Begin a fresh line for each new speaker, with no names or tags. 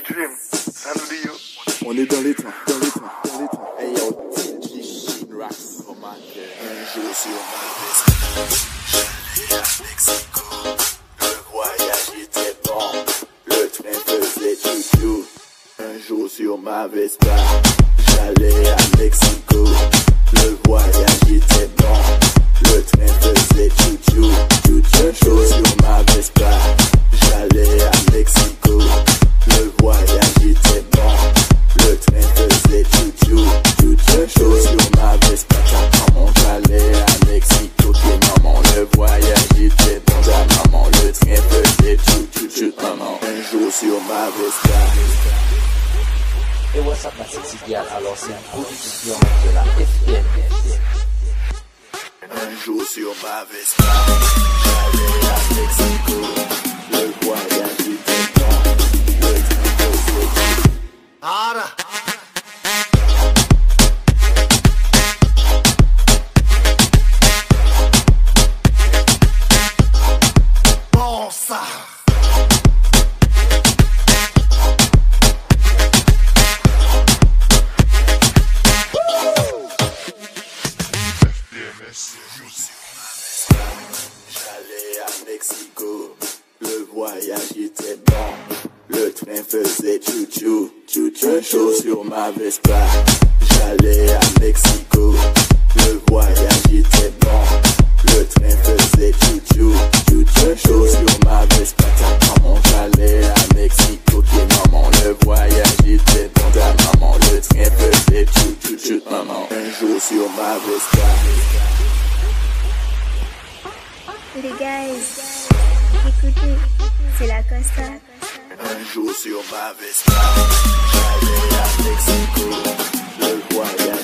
Dream, Sanudio.
On est dans les trains, dans les trains, dans les trains.
Hey yo, DJ Rax, comment un jour sur ma Vespa. J'allais à Mexico, le voyage était bon, le train faisait chou-chou. Un jour sur ma Vespa, j'allais à Mexico, le voyage était bon, le train faisait chou-chou. Un jour sur ma Vespa, j'allais à Mexico, le voyage était bon, le train faisait chou-chou. Un jour sur ma Vespa, maman, j'allais à Mexico, maman, le voyage était bon, maman, le train faisait chou-chou, maman. Un jour sur ma Vespa.
Et what's up, ma sexy girl? Alors c'est une production de la FPMS.
Un jour sur ma Vespa, j'allais à Mexico, le voyage était bon, le train faisait chou.
Bon ça.
J'allais à Mexico, le voyage était bon, le train faisait chou-chou. Un jour sur ma Vespa, j'allais à Mexico, le voyage était bon, le train faisait chou-chou. Un jour sur ma Vespa, maman, j'allais à Mexico, maman, le voyage était bon, maman, le train faisait chou-chou, maman. Un jour sur ma Vespa.
Les guys, écoutez, c'est la Costa.
Un jour sur ma Vespa, j'allais à Mexico, le voyage